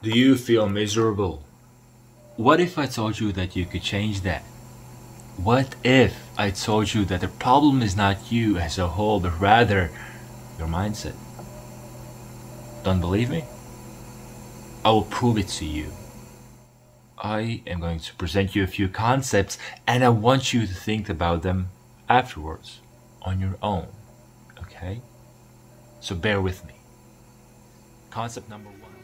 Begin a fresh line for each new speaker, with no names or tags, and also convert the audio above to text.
Do you feel miserable? What if I told you that you could change that? What if I told you that the problem is not you as a whole, but rather your mindset? Don't believe me? I will prove it to you. I am going to present you a few concepts, and I want you to think about them afterwards on your own. Okay? So bear with me. Concept number 1.